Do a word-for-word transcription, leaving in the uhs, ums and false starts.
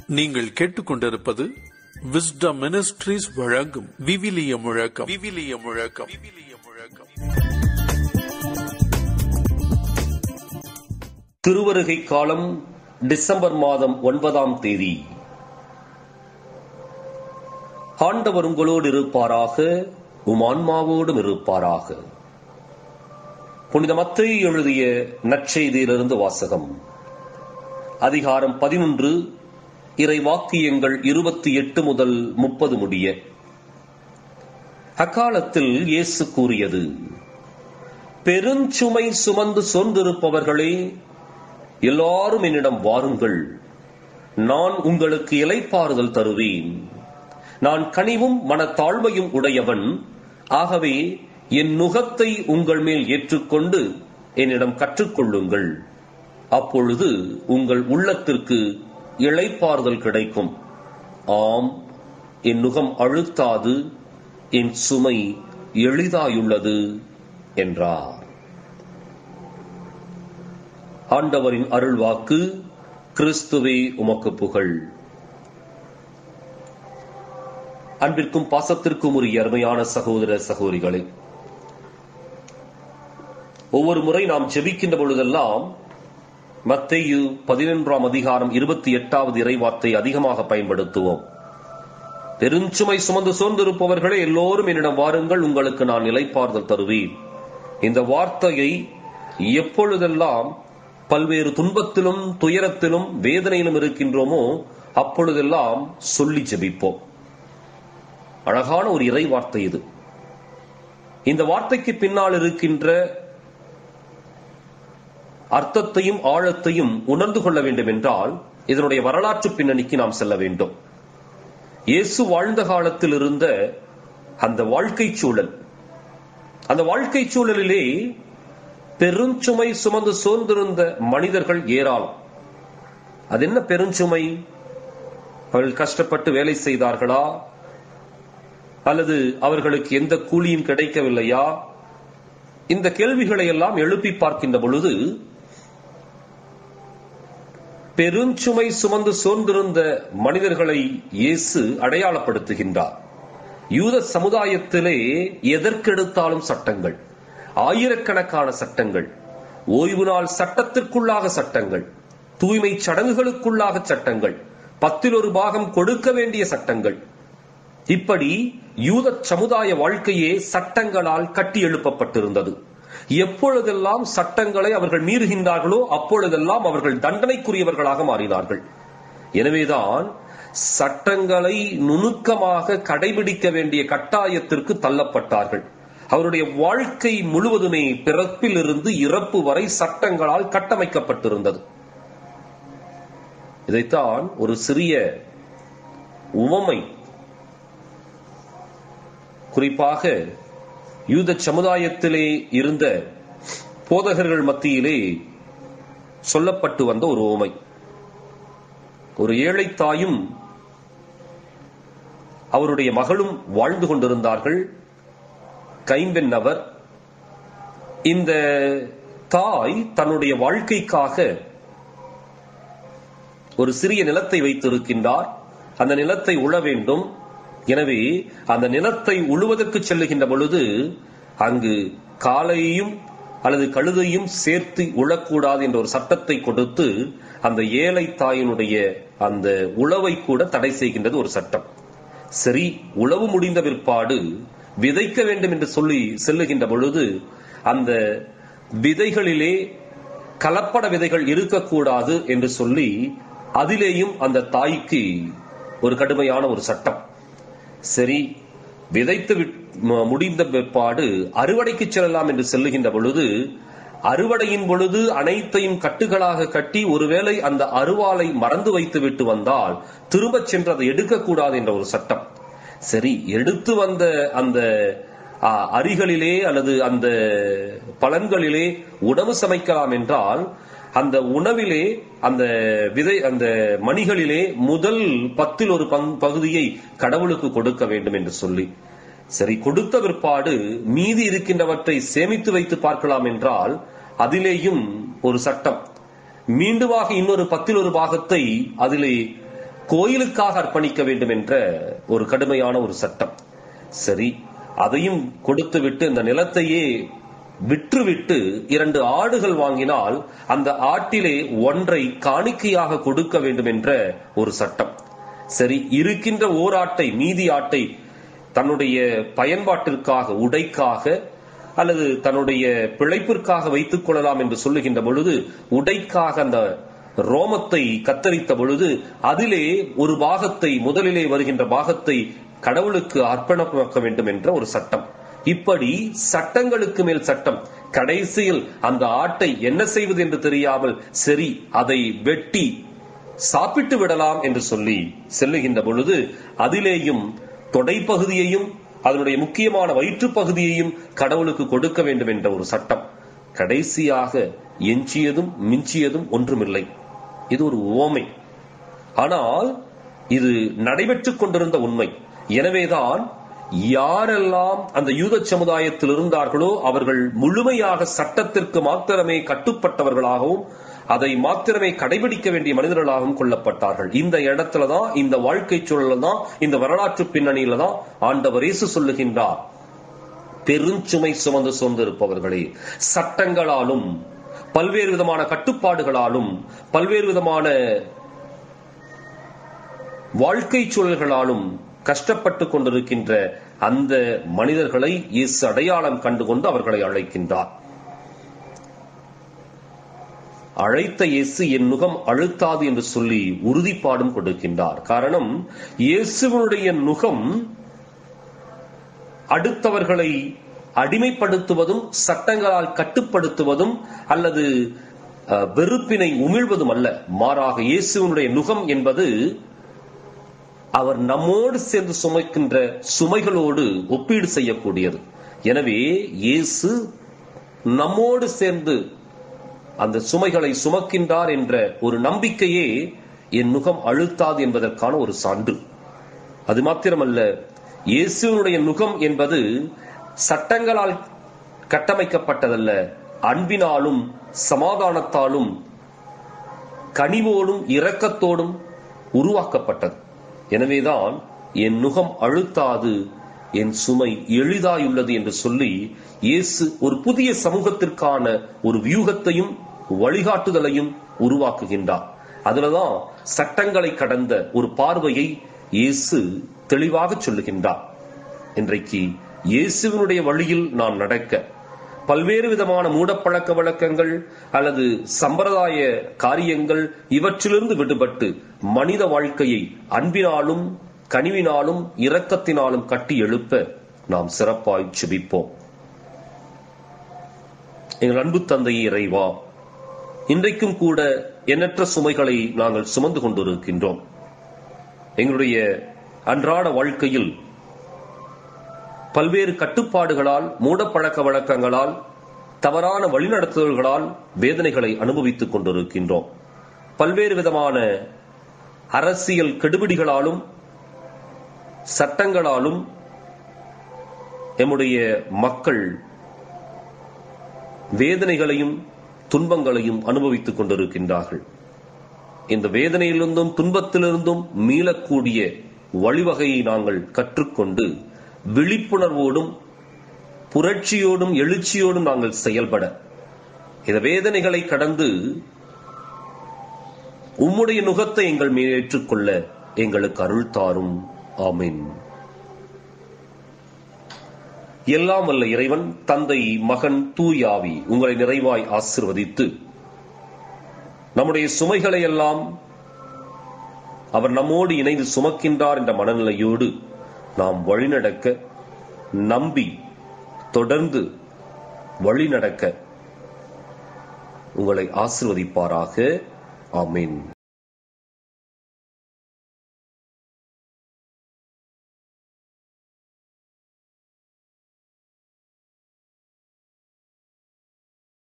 நீங்கள் கேட்டுக்கொண்டிருப்பது wisdom ministries வழங்கும் விவிலிய முழக்கம். விவிலிய முழக்கம் விவிலிய முழக்கம் திருவருகை காலம் டிசம்பர் மாதம் ஒன்பதாம் தேதி. ஆண்டவர் உங்களோடு இருப்பாராக, உம் ஆன்மாவோடும் இருப்பாராக. புனித மத்தேயு எழுதிய நற்செய்தியிலிருந்து வாசகம். அதிகாரம் பதினொன்று, இறை வாக்கியங்கள் இருபத்தி எட்டு முதல் முப்பது முடிய. அக்காலத்தில் இயேசு கூறியது: பெருஞ்சுமை சுமந்து சோர்ந்திருப்பவர்களே, எல்லாரும் என்னிடம் வாருங்கள், நான் உங்களுக்கு இளைப்பாறுதல் தருவேன். நான் கனிவும் மனத்தாழ்மையும் உடையவன், ஆகவே என் நுகத்தை உங்கள் மேல் ஏற்றுக்கொண்டு என்னிடம் கற்றுக்கொள்ளுங்கள். அப்பொழுது உங்கள் உள்ளத்திற்கு இளைப்பாறுதல் கிடைக்கும். ஆம், என் நுகம் அழுத்தாது, என் சுமை எளிதாயுள்ளது என்றார். ஆண்டவரின் அருள்வாக்கு. கிறிஸ்துவே உமக்கு புகழ். அன்பிற்கும் பாசத்திற்கும் உரிய அருமையான சகோதர சகோதரிகளே, ஒவ்வொரு முறை நாம் ஜெபிக்கின்ற பொழுதெல்லாம் மத்தேயு பதினொன்றாம் அதிகாரம் இருபத்தி எட்டாவது இறைவார்த்தை அதிகமாக பயன்படுத்துவோம். பெருஞ்சுமை சுமந்து சோர்ந்திருப்பவர்களே, எல்லோரும் என்னிடம் வாருங்கள், உங்களுக்கு நான் இளைப்பாறுதல் தருவேன். இந்த வார்த்தையை எப்பொழுதெல்லாம் பல்வேறு துன்பத்திலும் துயரத்திலும் வேதனையிலும் இருக்கின்றோமோ அப்பொழுதெல்லாம் சொல்லி ஜெபிப்போம். அழகான ஒரு இறை வார்த்தை இது. இந்த வார்த்தைக்கு பின்னால் இருக்கின்ற அர்த்தத்தையும் ஆழத்தையும் உணர்ந்து கொள்ள வேண்டும் என்றால் இதனுடைய வரலாற்று பின்னணிக்கு நாம் செல்ல வேண்டும். இயேசு வாழ்ந்த காலத்தில் இருந்த அந்த வாழ்க்கை சூழல், அந்த வாழ்க்கை சூழலிலே பெருஞ்சுமை சுமந்து சோர்ந்திருந்த மனிதர்கள் ஏராளம். அது என்ன பெருஞ்சுமை? அவர்கள் கஷ்டப்பட்டு வேலை செய்தார்களா, அல்லது அவர்களுக்கு எந்த கூலியும் கிடைக்கவில்லையா? இந்த கேள்விகளை எல்லாம் எழுப்பி பார்க்கின்ற பொழுது பெருஞ்சுமை சுமந்து சோர்ந்திருந்த மனிதர்களை இயேசு அடையாளப்படுத்துகின்றார். யூத சமுதாயத்திலே எதற்கெடுத்தாலும் சட்டங்கள், ஆயிரக்கணக்கான சட்டங்கள், ஓய்வு நாள் சட்டத்திற்குள்ளாக சட்டங்கள், தூய்மை சடங்குகளுக்குள்ளாக சட்டங்கள், பத்தில் ஒரு பாகம் கொடுக்க வேண்டிய சட்டங்கள், இப்படி யூத சமுதாய வாழ்க்கையே சட்டங்களால் கட்டி எழுப்பப்பட்டிருந்தது. எப்பொழுதெல்லாம் சட்டங்களை அவர்கள் மீறுகின்றார்களோ அப்பொழுதெல்லாம் அவர்கள் தண்டனைக்குரியவர்களாக மாறினார்கள். எனவேதான் சட்டங்களை நுணுக்கமாக கடைபிடிக்க வேண்டிய கட்டாயத்திற்கு தள்ளப்பட்டார்கள். அவருடைய வாழ்க்கை முழுவதுமே பிறப்பில் இருந்து இறப்பு வரை சட்டங்களால் கட்டமைக்கப்பட்டிருந்தது. இதைத்தான் ஒரு சிறிய உவமை, குறிப்பாக யூத சமுதாயத்திலே இருந்த போதகர்கள் மத்தியிலே சொல்லப்பட்டு வந்த ஒரு உவமை. ஒரு ஏழை தாயும் அவருடைய மகளும் வாழ்ந்து கொண்டிருந்தார்கள். கைம்பெண் அவர். இந்த தாய் தன்னுடைய வாழ்க்கைக்காக ஒரு சிறிய நிலத்தை வைத்திருக்கின்றார். அந்த நிலத்தை உழ வேண்டும். எனவே அந்த நிலத்தை உழுவதற்கு செல்லுகின்ற பொழுது அங்கு காளையையும் அல்லது கழுதையும் சேர்த்து உழக்கூடாது என்ற ஒரு சட்டத்தை கொடுத்து அந்த ஏழை தாயினுடைய அந்த உழவை கூட தடை செய்கின்றது ஒரு சட்டம். சரி, உழவு முடிந்த பிற்பாடு விதைக்க வேண்டும் என்று சொல்லி செல்லுகின்ற பொழுது அந்த விதைகளிலே கலப்பட விதைகள் இருக்கக்கூடாது என்று சொல்லி அதிலேயும் அந்த தாய்க்கு ஒரு கடுமையான ஒரு சட்டம். சரி, விதைத்து முடிந்த பிற்பாடு அறுவடைக்கு செல்லலாம் என்று செல்லுகின்ற பொழுது அறுவடையின் பொழுது அனைத்தையும் கட்டுகளாக கட்டி ஒருவேளை அந்த அருவாளை மறந்து வைத்து விட்டு வந்தால் திரும்ப சென்று அதை எடுக்கக்கூடாது என்ற ஒரு சட்டம். சரி, எடுத்து வந்த அந்த அரிகளிலே அல்லது அந்த பலன்களிலே உணவு சமைக்கலாம் என்றால் அந்த உணவிலே அந்த விதை அந்த மணிகளிலே முதல் பத்தில் ஒரு பகுதியை கடவுளுக்கு கொடுக்க வேண்டும் என்று சொல்லி, சரி கொடுத்த பிற்பாடு மீதி இருக்கின்றவற்றை சேமித்து வைத்து பார்க்கலாம் என்றால் அதிலேயும் ஒரு சட்டம். மீண்டுமாக இன்னொரு பத்தில் ஒரு பாகத்தை அதிலே கோயிலுக்காக அர்ப்பணிக்க வேண்டும் என்ற ஒரு கடுமையான ஒரு சட்டம். சரி, அதையும் கொடுத்து விட்டு இந்த நிலத்தையே விற்றுவிட்டு இரண்டு ஆடுகள் வாங்கினால் அந்த ஆட்டிலே ஒன்றை காணிக்கையாக கொடுக்க வேண்டும் என்ற ஒரு சட்டம். சரி, இருக்கின்ற ஓர் ஆட்டை, மீதி ஆட்டை தன்னுடைய பயன்பாட்டிற்காக, உடைக்காக அல்லது தன்னுடைய பிழைப்பிற்காக வைத்துக் கொள்ளலாம் என்று சொல்லுகின்ற பொழுது, உடைக்காக அந்த ரோமத்தை கத்தரித்த பொழுது அதிலே ஒரு பாகத்தை, முதலிலே வருகின்ற பாகத்தை கடவுளுக்கு அர்ப்பணமாக்க வேண்டும் என்ற ஒரு சட்டம். இப்படி சட்டங்களுக்கு மேல் சட்டம். கடைசியில் அந்த ஆட்டை என்ன செய்வது என்று தெரியாமல், சரி அதை வெட்டி சாப்பிட்டு விடலாம் என்று சொல்லி செல்லுகின்ற பொழுது அதிலேயும் தொடைப்பகுதியையும் அதனுடைய முக்கியமான வயிற்று பகுதியையும் கடவுளுக்கு கொடுக்க வேண்டும் என்ற ஒரு சட்டம். கடைசியாக எஞ்சியதும் மிஞ்சியதும் ஒன்றுமில்லை. இது ஒரு உவமை, ஆனால் இது நடைபெற்றுக் கொண்டிருந்த உண்மை. எனவேதான் யாரெல்லாம் அந்த யூத சமுதாயத்தில் இருந்தார்களோ அவர்கள் முழுமையாக சட்டத்திற்கு மாத்திரமே கட்டுப்பட்டவர்களாகவும் அதை மாத்திரமே கடைபிடிக்க வேண்டிய மனிதர்களாகவும் கொள்ளப்பட்டார்கள். இந்த இடத்துலதான், இந்த வாழ்க்கை சூழல தான், இந்த வரலாற்று பின்னணியில தான் ஆண்டவர் இயேசு சொல்லுகின்றார், பெருஞ்சுமை சுமந்து சுமந்து இருப்பவர்களே, சட்டங்களாலும் பல்வேறு விதமான கட்டுப்பாடுகளாலும் பல்வேறு விதமான வாழ்க்கை சூழல்களாலும் கஷ்டப்பட்டுக் கொண்டிருக்கின்ற அந்த மனிதர்களை இயேசு அடையாளம் கண்டுகொண்டு அவர்களை அழைக்கின்றார். அழைத்த இயேசு என் நுகம் அழுத்தாது என்று சொல்லி உறுதிப்பாடும் கொடுக்கின்றார். காரணம், இயேசுவனுடைய நுகம் அடுத்தவர்களை அடிமைப்படுத்துவதும் சட்டங்களால் கட்டுப்படுத்துவதும் அல்லது வெறுப்பினை உமிழ்வதும் அல்ல. மாறாக இயேசுவனுடைய நுகம் என்பது அவர் நம்மோடு சேர்ந்து சுமைக்கின்ற சுமைகளோடு ஒப்பீடு செய்யக்கூடியது. எனவே இயேசு நம்மோடு சேர்ந்து அந்த சுமைகளை சுமக்கின்றார் என்ற ஒரு நம்பிக்கையே என் நுகம் அழுத்தாது என்பதற்கான ஒரு சான்று. அது மாத்திரமல்ல, இயேசுவினுடைய நுகம் என்பது சட்டங்களால் கட்டமைக்கப்பட்டதல்ல, அன்பினாலும் சமாதானத்தாலும் கனிவோடும் இரக்கத்தோடும் உருவாக்கப்பட்டது. எனவேதான் என் நுகம் அழுத்தாது, என் சுமை எளிதாயுள்ளது என்று சொல்லி இயேசு ஒரு புதிய சமூகத்திற்கான ஒரு வியூகத்தையும் வழிகாட்டுதலையும் உருவாக்குகின்றார். அதுலதான் சட்டங்களை கடந்த ஒரு பார்வையை இயேசு தெளிவாக சொல்லுகின்றார். இன்றைக்கு இயேசுவினுடைய வழியில் நாம் நடக்க பல்வேறு விதமான மூடப்பழக்க வழக்கங்கள் அல்லது சம்பிரதாய காரியங்கள் இவற்றிலிருந்து விடுபட்டு மனித வாழ்க்கையை அன்பினாலும் கனிவினாலும் இரக்கத்தினாலும் கட்டி எழுப்ப நாம் சிறப்பாய் ஜெபிப்போம். எங்கள் அன்பு தந்தையே இறைவா, இன்றைக்கும் கூட எண்ணற்ற சுமைகளை நாங்கள் சுமந்து கொண்டிருக்கின்றோம். எங்களுடைய அன்றாட வாழ்க்கையில் பல்வேறு கட்டுப்பாடுகளால், மூடப்பழக்க வழக்கங்களால், தவறான வழிநடத்துதல்களால் வேதனைகளை அனுபவித்துக் கொண்டிருக்கின்றோம். பல்வேறு விதமான அரசியல் கெடுபிடிகளாலும் சட்டங்களாலும் எம்முடைய மக்கள் வேதனைகளையும் துன்பங்களையும் அனுபவித்துக் கொண்டிருக்கின்றார்கள். இந்த வேதனையிலிருந்தும் துன்பத்திலிருந்தும் மீளக்கூடிய வழிவகையை நாங்கள் கற்றுக்கொண்டு விழிப்புணர்வோடும் புரட்சியோடும் எழுச்சியோடும் நாங்கள் செயல்பட, இந்த வேதனைகளை கடந்து உம்முடைய நுகத்தை எங்கள் மேல் ஏற்றுக்கொள்ள எங்களுக்கு அருள் தாரும். ஆமென். எல்லாம் வல்ல இறைவன், தந்தை, மகன், தூயாவி உங்களை நிறைவாய் ஆசீர்வதித்து நம்முடைய சுமைகளை எல்லாம் அவர் நம்மோடு இணைந்து சுமக்கின்றார் என்ற மனநிலையோடு நாம் வழிநடக்க, நம்பி தொடர்ந்து வழிநடக்க உங்களை ஆசீர்வதிப்பாராக. ஆமென்.